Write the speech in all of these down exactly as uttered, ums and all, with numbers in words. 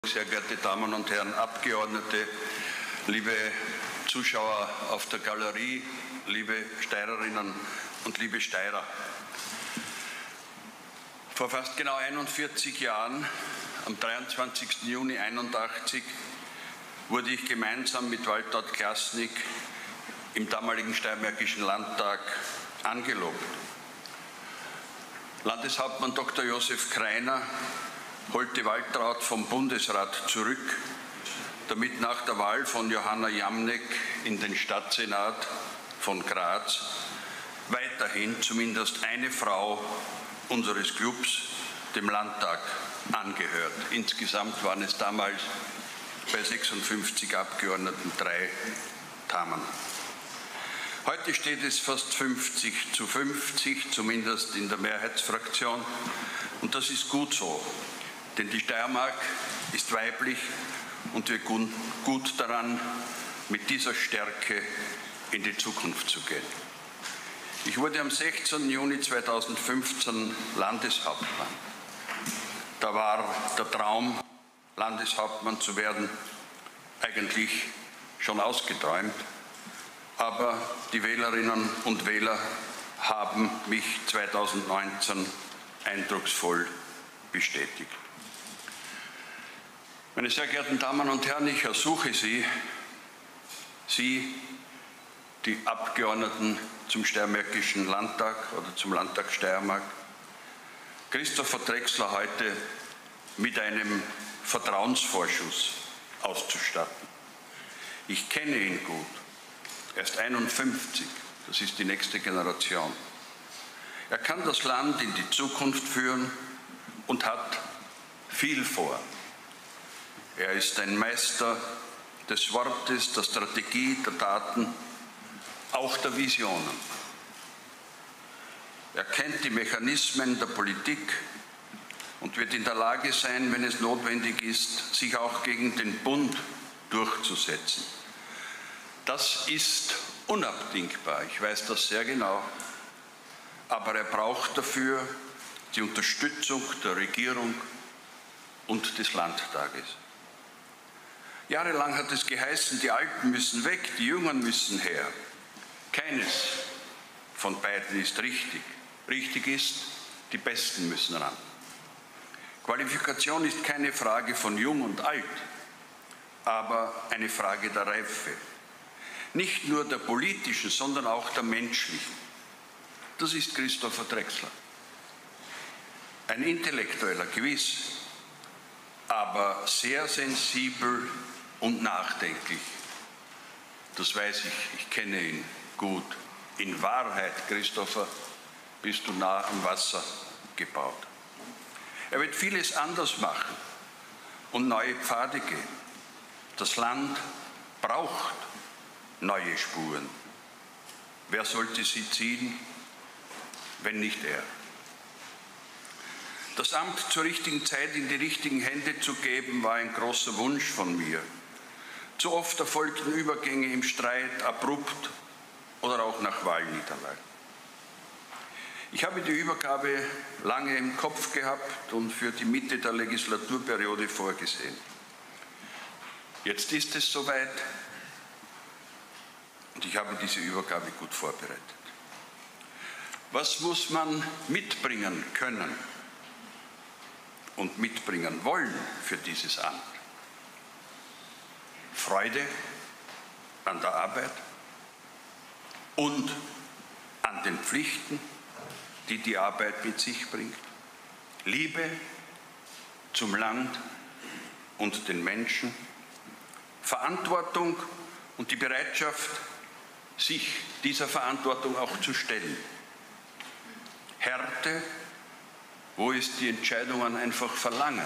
Sehr geehrte Damen und Herren Abgeordnete, liebe Zuschauer auf der Galerie, liebe Steirerinnen und liebe Steirer. Vor fast genau einundvierzig Jahren, am dreiundzwanzigsten Juni einundachtzig, wurde ich gemeinsam mit Waltraud Klasnik im damaligen Steiermärkischen Landtag angelobt. Landeshauptmann Doktor Josef Kreiner holte Waltraud vom Bundesrat zurück, damit nach der Wahl von Johanna Jamnek in den Stadtsenat von Graz weiterhin zumindest eine Frau unseres Clubs dem Landtag angehört. Insgesamt waren es damals bei sechsundfünfzig Abgeordneten drei Damen. Heute steht es fast fünfzig zu fünfzig, zumindest in der Mehrheitsfraktion, und das ist gut so. Denn die Steiermark ist weiblich und wir tun gut daran, mit dieser Stärke in die Zukunft zu gehen. Ich wurde am sechzehnten Juni zweitausendfünfzehn Landeshauptmann. Da war der Traum, Landeshauptmann zu werden, eigentlich schon ausgeträumt. Aber die Wählerinnen und Wähler haben mich zweitausendneunzehn eindrucksvoll bestätigt. Meine sehr geehrten Damen und Herren, ich ersuche Sie, Sie, die Abgeordneten zum Steiermärkischen Landtag oder zum Landtag Steiermark, Christopher Drechsler heute mit einem Vertrauensvorschuss auszustatten. Ich kenne ihn gut. Er ist einundfünfzig, das ist die nächste Generation. Er kann das Land in die Zukunft führen und hat viel vor. Er ist ein Meister des Wortes, der Strategie, der Taten, auch der Visionen. Er kennt die Mechanismen der Politik und wird in der Lage sein, wenn es notwendig ist, sich auch gegen den Bund durchzusetzen. Das ist unabdingbar, ich weiß das sehr genau, aber er braucht dafür die Unterstützung der Regierung und des Landtages. Jahrelang hat es geheißen, die Alten müssen weg, die Jungen müssen her. Keines von beiden ist richtig. Richtig ist, die Besten müssen ran. Qualifikation ist keine Frage von Jung und Alt, aber eine Frage der Reife. Nicht nur der politischen, sondern auch der menschlichen. Das ist Christopher Drechsler. Ein Intellektueller, gewiss, aber sehr sensibel und nachdenklich. Das weiß ich, ich kenne ihn gut. In Wahrheit, Christopher, bist du nah am Wasser gebaut. Er wird vieles anders machen und neue Pfade gehen. Das Land braucht neue Spuren. Wer sollte sie ziehen, wenn nicht er? Das Amt zur richtigen Zeit in die richtigen Hände zu geben, war ein großer Wunsch von mir. Zu oft erfolgten Übergänge im Streit abrupt oder auch nach Wahlniederlagen. Ich habe die Übergabe lange im Kopf gehabt und für die Mitte der Legislaturperiode vorgesehen. Jetzt ist es soweit und ich habe diese Übergabe gut vorbereitet. Was muss man mitbringen können und mitbringen wollen für dieses Amt? Freude an der Arbeit und an den Pflichten, die die Arbeit mit sich bringt. Liebe zum Land und den Menschen. Verantwortung und die Bereitschaft, sich dieser Verantwortung auch zu stellen. Härte, wo es die Entscheidungen einfach verlangen.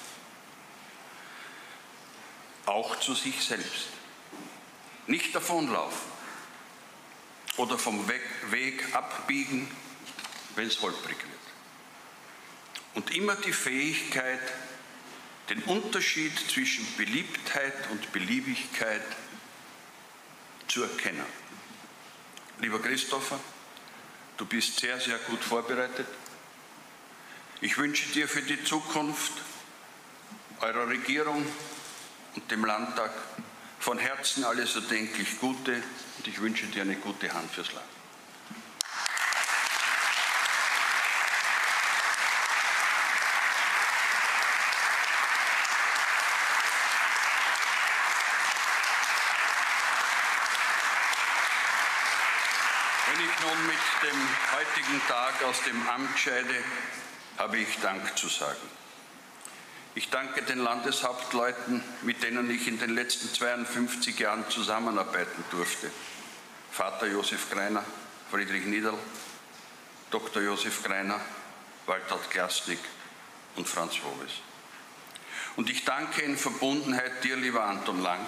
Auch zu sich selbst. Nicht davonlaufen oder vom Weg abbiegen, wenn es holprig wird. Und immer die Fähigkeit, den Unterschied zwischen Beliebtheit und Beliebigkeit zu erkennen. Lieber Christopher, du bist sehr, sehr gut vorbereitet. Ich wünsche dir für die Zukunft eurer Regierung und dem Landtag von Herzen alles erdenklich Gute und ich wünsche dir eine gute Hand fürs Land. Wenn ich nun mit dem heutigen Tag aus dem Amt scheide, habe ich Dank zu sagen. Ich danke den Landeshauptleuten, mit denen ich in den letzten zweiundfünfzig Jahren zusammenarbeiten durfte. Vater Josef Greiner, Friedrich Niederl, Doktor Josef Greiner, Waltraud Glasnick und Franz Woves. Und ich danke in Verbundenheit dir, lieber Anton Lang,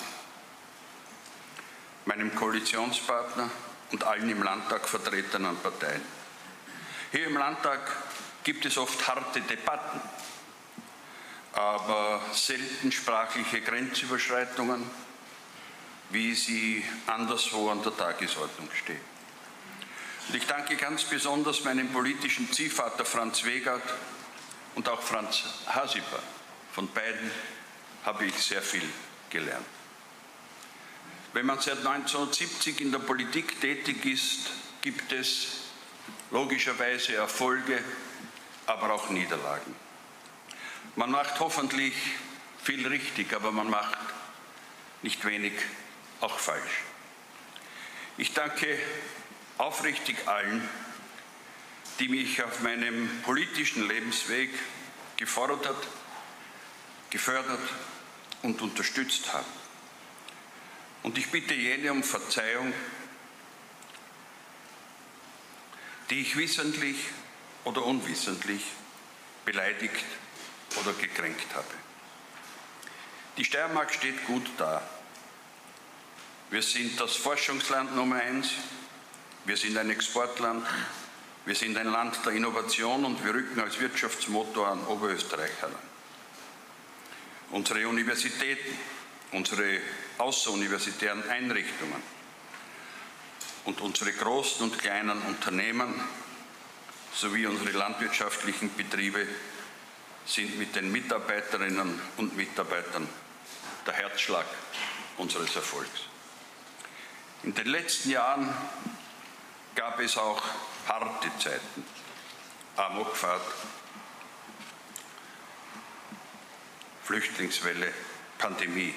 meinem Koalitionspartner und allen im Landtag vertretenen Parteien. Hier im Landtag gibt es oft harte Debatten, aber selten sprachliche Grenzüberschreitungen, wie sie anderswo an der Tagesordnung stehen. Und ich danke ganz besonders meinem politischen Ziehvater Franz Wegert und auch Franz Hasiper. Von beiden habe ich sehr viel gelernt. Wenn man seit neunzehnhundertsiebzig in der Politik tätig ist, gibt es logischerweise Erfolge, aber auch Niederlagen. Man macht hoffentlich viel richtig, aber man macht nicht wenig auch falsch. Ich danke aufrichtig allen, die mich auf meinem politischen Lebensweg gefordert, gefördert und unterstützt haben. Und ich bitte jene um Verzeihung, die ich wissentlich oder unwissentlich beleidigt oder gekränkt habe. Die Steiermark steht gut da. Wir sind das Forschungsland Nummer eins, wir sind ein Exportland, wir sind ein Land der Innovation und wir rücken als Wirtschaftsmotor an Oberösterreich heran. Unsere Universitäten, unsere außeruniversitären Einrichtungen und unsere großen und kleinen Unternehmen sowie unsere landwirtschaftlichen Betriebe sind mit den Mitarbeiterinnen und Mitarbeitern der Herzschlag unseres Erfolgs. In den letzten Jahren gab es auch harte Zeiten, Amokfahrt, Flüchtlingswelle, Pandemie,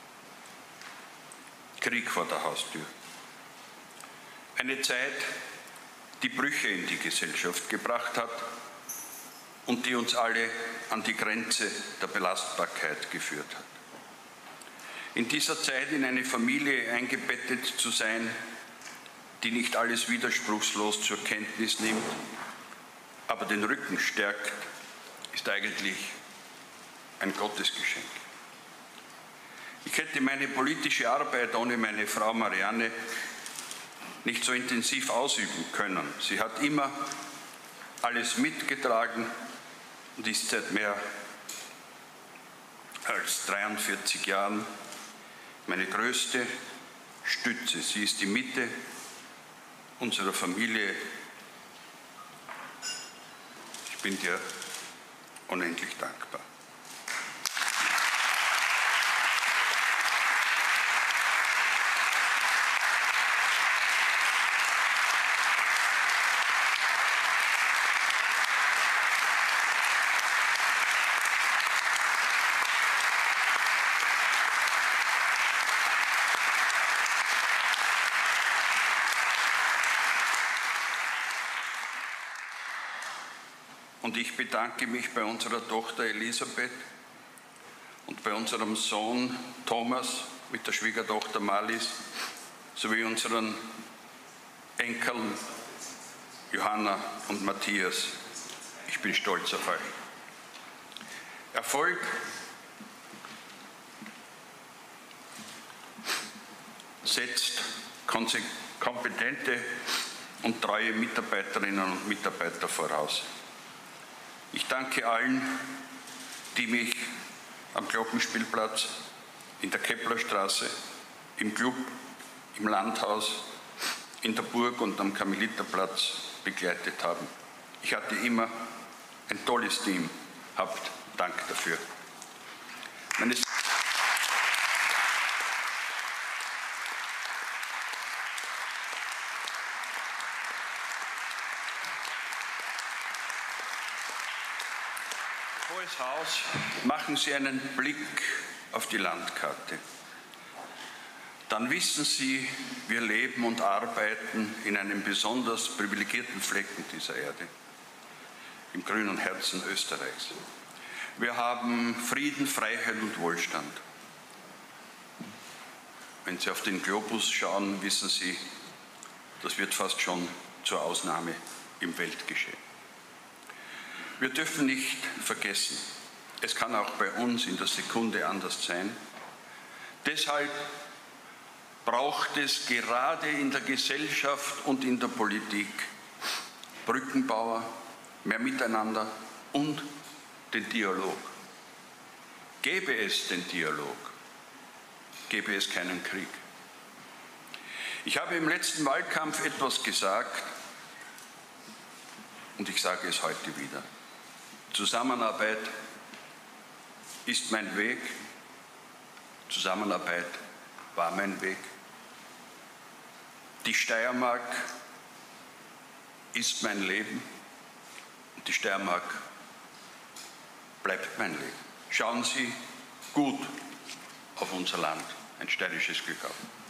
Krieg vor der Haustür. Eine Zeit, die Brüche in die Gesellschaft gebracht hat und die uns alle an die Grenze der Belastbarkeit geführt hat. In dieser Zeit in eine Familie eingebettet zu sein, die nicht alles widerspruchslos zur Kenntnis nimmt, aber den Rücken stärkt, ist eigentlich ein Gottesgeschenk. Ich hätte meine politische Arbeit ohne meine Frau Marianne nicht so intensiv ausüben können. Sie hat immer alles mitgetragen und ist seit mehr als dreiundvierzig Jahren meine größte Stütze. Sie ist die Mitte unserer Familie. Ich bin dir unendlich dankbar. Und ich bedanke mich bei unserer Tochter Elisabeth und bei unserem Sohn Thomas mit der Schwiegertochter Marlies sowie unseren Enkeln Johanna und Matthias. Ich bin stolz auf euch. Erfolg setzt kompetente und treue Mitarbeiterinnen und Mitarbeiter voraus. Ich danke allen, die mich am Glockenspielplatz, in der Keplerstraße, im Club, im Landhaus, in der Burg und am Karmeliterplatz begleitet haben. Ich hatte immer ein tolles Team. Habt Dank dafür. Meine Hohes Haus, machen Sie einen Blick auf die Landkarte. Dann wissen Sie, wir leben und arbeiten in einem besonders privilegierten Flecken dieser Erde, im grünen Herzen Österreichs. Wir haben Frieden, Freiheit und Wohlstand. Wenn Sie auf den Globus schauen, wissen Sie, das wird fast schon zur Ausnahme im Weltgeschehen. Wir dürfen nicht vergessen, es kann auch bei uns in der Sekunde anders sein. Deshalb braucht es gerade in der Gesellschaft und in der Politik Brückenbauer, mehr Miteinander und den Dialog. Gäbe es den Dialog, gäbe es keinen Krieg. Ich habe im letzten Wahlkampf etwas gesagt und ich sage es heute wieder. Zusammenarbeit ist mein Weg, Zusammenarbeit war mein Weg. Die Steiermark ist mein Leben und die Steiermark bleibt mein Leben. Schauen Sie gut auf unser Land. Ein steirisches Glück auf.